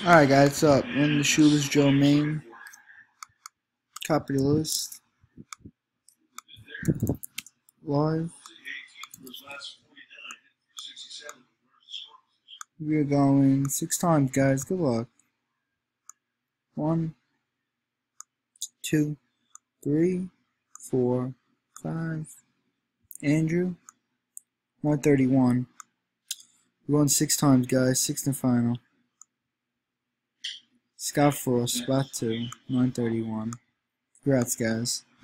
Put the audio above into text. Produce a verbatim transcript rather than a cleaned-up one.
Alright guys, what's up? In the Shoeless Joe Main. Copy the list. Live. We're going six times, guys. Good luck. One, two, three, four, five. Andrew. one thirty-one. We're going six times, guys. Sixth and final. Scott Frost, spot two, nine thirty-one. Congrats, guys.